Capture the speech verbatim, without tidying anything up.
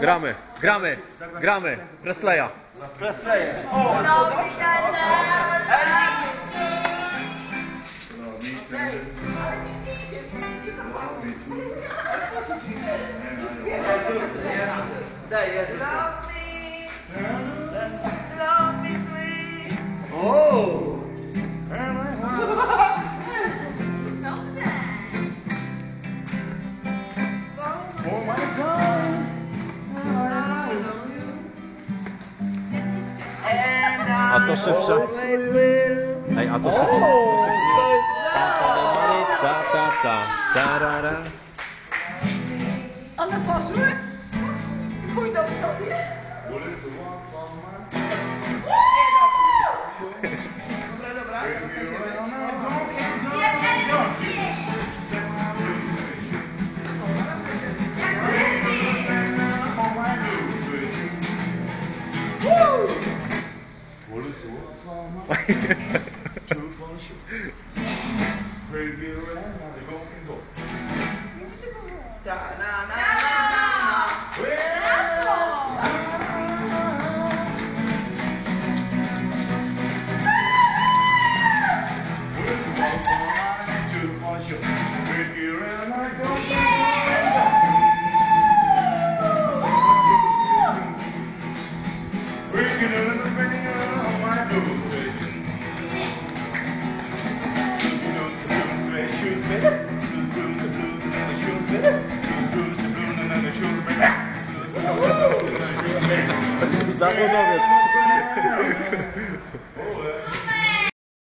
Gramy, gramy, gramy. Presleya. Presleya. O! Daj, jest. O! A to szybsze. Ej, a to szybsze. To szybsze. Ta, ta, ta, tarara. One poszły? Pójdą sobie? Dobra, dobra. Zawodowiec.